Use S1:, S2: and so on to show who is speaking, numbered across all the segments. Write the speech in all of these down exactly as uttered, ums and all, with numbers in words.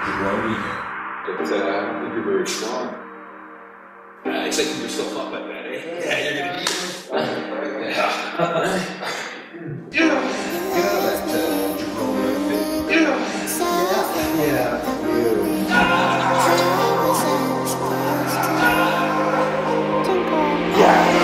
S1: jabroni.
S2: But uh, I don't think you're very strong.
S1: Uh, except you're so hot like that, eh? Yeah, you're gonna need it. Yeah. Get out of that uh, jabroni outfit. Yeah. Yeah. You. Yeah.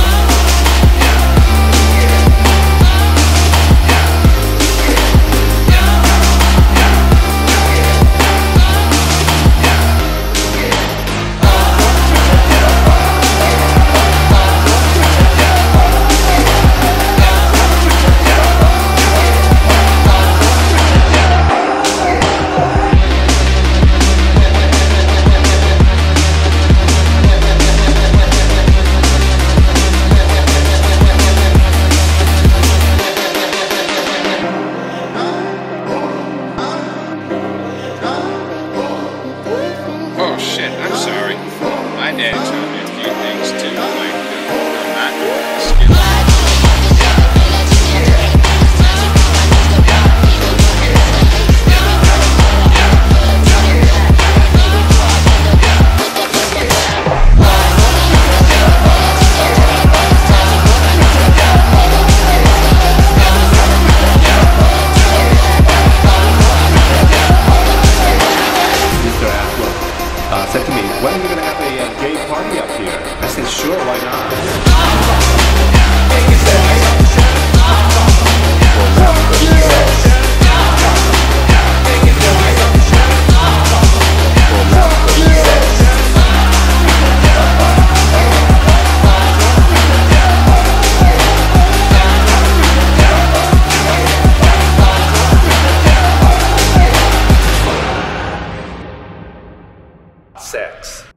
S3: Oh shit, I'm sorry. My dad told me a few things too, like uh, I'm not skilled.
S4: Uh, said to me, when are we going to have a uh, gay party up here? I said, sure, why not? Sex.